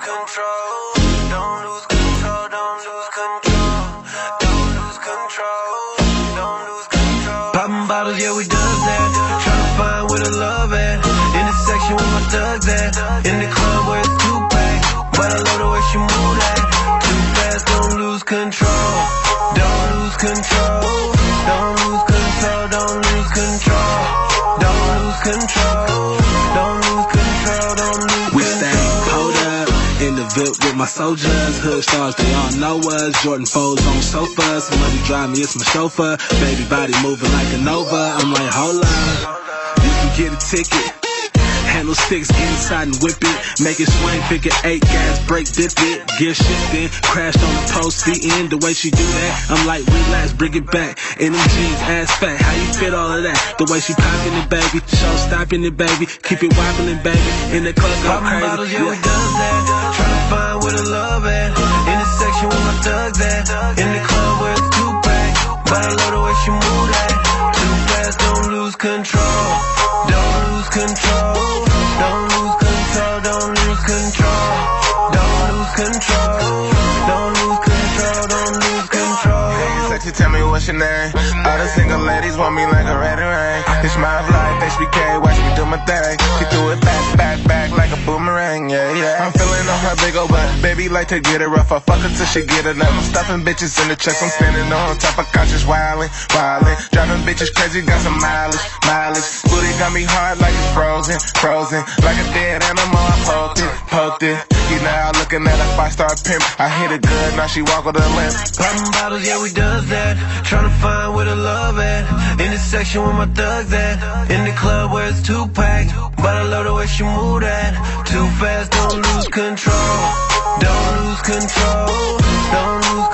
control. Don't lose control. Don't lose control. Don't lose control. Don't lose control. Popping bottles, yeah, we does that. Tryna find where the love at. In the section where my thugs at. In the club where it's too packed. But I love the way she move that. Too fast, don't lose control. Don't lose control. Don't lose control. Don't lose control. Don't lose control. Don't lose control. Don't lose control. We stay pulled up in the VIP with my soldiers. Hood stars, they all know us. Jordan foes on sofas. Somebody drive me, it's my chauffeur. Baby body moving like a Nova. I'm like, hold up, you can get a ticket. Handle sticks, get inside and whip it. Make it swing, figure 8, gas, brake, dip it. Gear shifting, crashed on the post, the end. The way she do that, I'm like, relax, bring it back. In them jeans, ass fat, how you fit all of that? The way she popping it, baby, show stopping it, baby. Keep it wobbling, baby. In the club, go Popping crazy. bottles, yeah, we does that. Tryna find where the love at. In the section where my thugs at. In the club where it's too packed. But I love the way she move that. Too fast, don't lose control. Don't lose control. Don't lose control. Don't lose control. Don't lose control. Don't lose control. Don't lose control. Sexy, tell me what's your name. All the single ladies want me like a red rain. It's my life, HBK, watch me do my thing. She threw it back like a boomerang, yeah. I'm feeling on her big old butt, baby like to get it rough. I fuck her till she get enough. I'm stuffing bitches in the chest, I'm standing on top of couches, wildin'. Driving bitches crazy, got some mileage. Booty got me hard like it's frozen. Like a dead animal, I poked it. You now looking at a 5-star pimp. I hit it good, now she walk with a limp. Popping bottles, yeah, we does that. Tryna find where the love at. In the section where my thugs at. In the club where it's too packed. But I love the way she move that. Too fast, don't lose control. Don't lose control. Don't lose